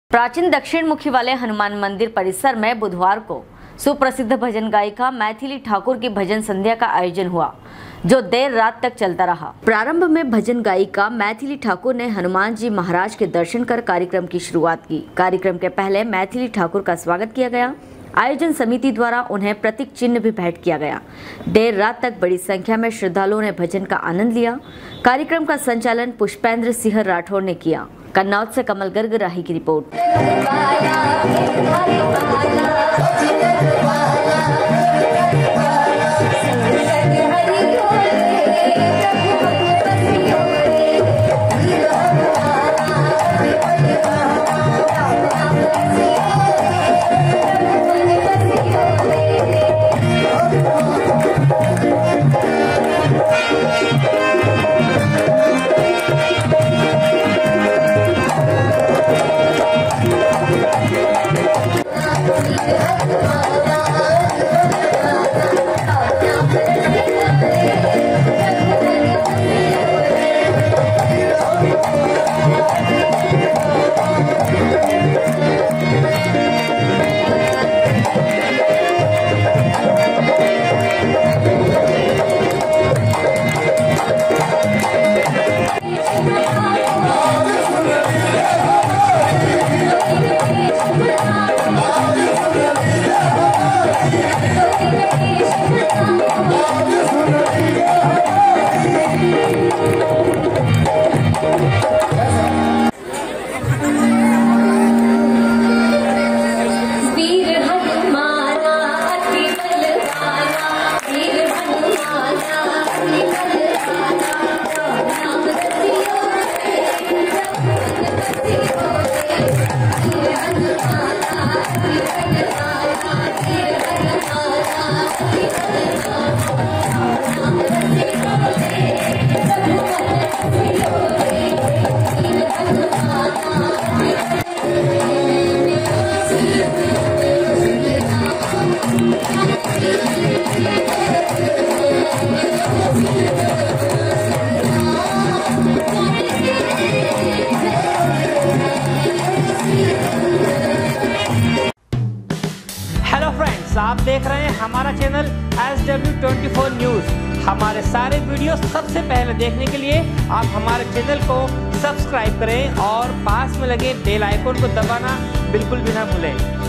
प्राचीन दक्षिण मुखी वाले हनुमान मंदिर परिसर में बुधवार को सुप्रसिद्ध भजन गायिका मैथिली ठाकुर की भजन संध्या का आयोजन हुआ, जो देर रात तक चलता रहा। प्रारंभ में भजन गायिका मैथिली ठाकुर ने हनुमान जी महाराज के दर्शन कर कार्यक्रम की शुरुआत की। कार्यक्रम के पहले मैथिली ठाकुर का स्वागत किया गया। आयोजन समिति द्वारा उन्हें प्रतीक चिन्ह भी भेंट किया गया। देर रात तक बड़ी संख्या में श्रद्धालुओं ने भजन का आनंद लिया। कार्यक्रम का संचालन पुष्पेंद्र सिंह राठौर ने किया। कन्नौज से कमल गर्ग राही की रिपोर्ट। हेलो फ्रेंड्स, आप देख रहे हैं हमारा चैनल SW24 न्यूज़। हमारे सारे वीडियो सबसे पहले देखने के लिए आप हमारे चैनल को सब्सक्राइब करें और पास में लगे बेल आइकन को दबाना बिल्कुल भी ना भूलें।